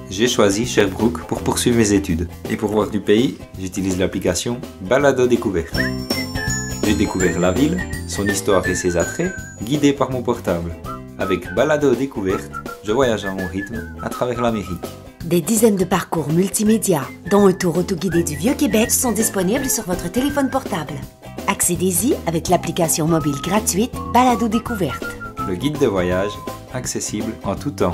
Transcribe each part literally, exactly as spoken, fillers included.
j'ai choisi Sherbrooke pour poursuivre mes études. Et pour voir du pays, j'utilise l'application Balado Découverte. J'ai découvert la ville, son histoire et ses attraits, guidé par mon portable. Avec Balado Découverte, je voyage à mon rythme à travers l'Amérique. Des dizaines de parcours multimédia, dont un tour autoguidé du Vieux-Québec, sont disponibles sur votre téléphone portable. Accédez-y avec l'application mobile gratuite Balado Découverte. Le guide de voyage, accessible en tout temps.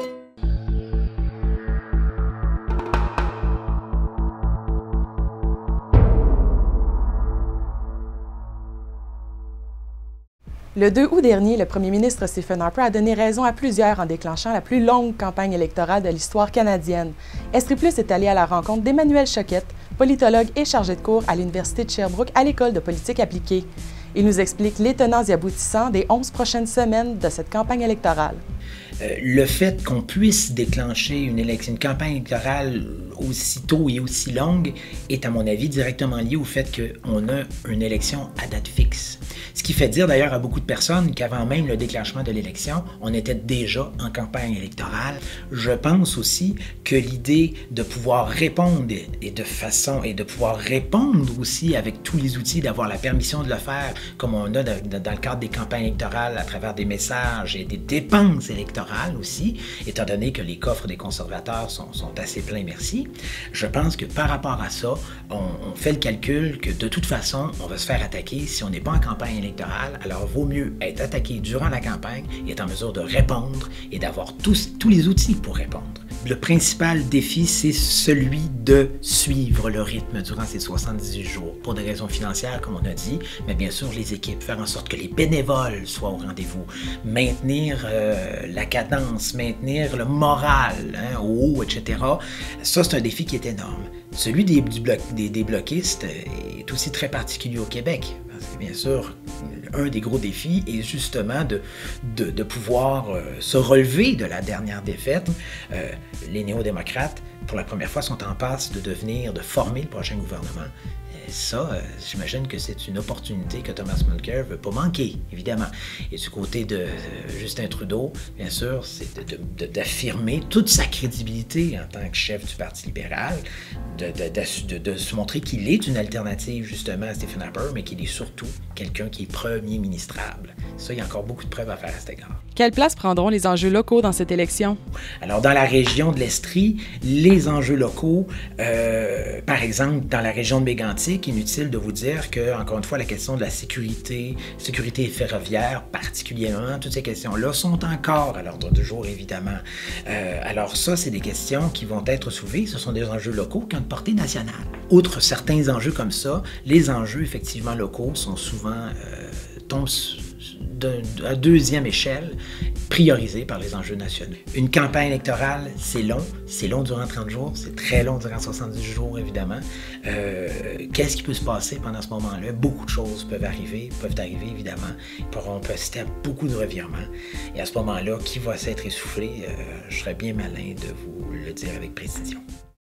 Le deux août dernier, le premier ministre Stephen Harper a donné raison à plusieurs en déclenchant la plus longue campagne électorale de l'histoire canadienne. Estrie Plus est allé à la rencontre d'Emmanuel Choquette, politologue et chargé de cours à l'Université de Sherbrooke à l'École de politique appliquée. Il nous explique les tenants et aboutissants des onze prochaines semaines de cette campagne électorale. Euh, le fait qu'on puisse déclencher une, élection, une campagne électorale aussi tôt et aussi longue est, à mon avis, directement lié au fait qu'on a une élection à date fixe. Ce qui fait dire d'ailleurs à beaucoup de personnes qu'avant même le déclenchement de l'élection, on était déjà en campagne électorale. Je pense aussi que l'idée de pouvoir répondre et de façon et de pouvoir répondre aussi avec tous les outils, d'avoir la permission de le faire, comme on a dans, dans le cadre des campagnes électorales à travers des messages et des dépenses électorales aussi, étant donné que les coffres des conservateurs sont, sont assez pleins, merci. Je pense que par rapport à ça, on, on fait le calcul que de toute façon, on va se faire attaquer si on n'est pas en campagne électorale. Alors, vaut mieux être attaqué durant la campagne et être en mesure de répondre et d'avoir tous, tous les outils pour répondre. Le principal défi, c'est celui de suivre le rythme durant ces soixante-dix-huit jours, pour des raisons financières, comme on a dit, mais bien sûr les équipes, faire en sorte que les bénévoles soient au rendez-vous, maintenir euh, la cadence, maintenir le moral hein, au haut, et cetera. Ça, c'est un défi qui est énorme. Celui des, du bloc, des, des bloquistes est aussi très particulier au Québec, parce que bien sûr, un des gros défis est justement de, de, de pouvoir euh, se relever de la dernière défaite. Euh, les néo-démocrates, pour la première fois, sont en passe de devenir, de former le prochain gouvernement. Et ça, euh, j'imagine que c'est une opportunité que Thomas Mulcair ne veut pas manquer, évidemment. Et du côté de euh, Justin Trudeau, bien sûr, c'est d'affirmer toute sa crédibilité en tant que chef du Parti libéral, de, de, de, de, de se montrer qu'il est une alternative justement à Stephen Harper, mais qu'il est surtout quelqu'un qui est premier ministrable. Ça, il y a encore beaucoup de preuves à faire à cet égard. Quelle place prendront les enjeux locaux dans cette élection? Alors, dans la région de l'Estrie, les enjeux locaux, euh, par exemple, dans la région de Mégantic, inutile de vous dire que, encore une fois, la question de la sécurité, sécurité ferroviaire particulièrement, toutes ces questions-là sont encore à l'ordre du jour, évidemment. Euh, alors ça, c'est des questions qui vont être soulevées. Ce sont des enjeux locaux qui ont une portée nationale. Outre certains enjeux comme ça, les enjeux, effectivement, locaux sont souvent euh, tombent à deuxième échelle, priorisé par les enjeux nationaux. Une campagne électorale, c'est long. C'est long durant trente jours. C'est très long durant soixante-dix jours, évidemment. Euh, Qu'est-ce qui peut se passer pendant ce moment-là? Beaucoup de choses peuvent arriver, peuvent arriver, évidemment. On peut assister à beaucoup de revirements. Et à ce moment-là, qui va s'être essoufflé? Euh, je serais bien malin de vous le dire avec précision.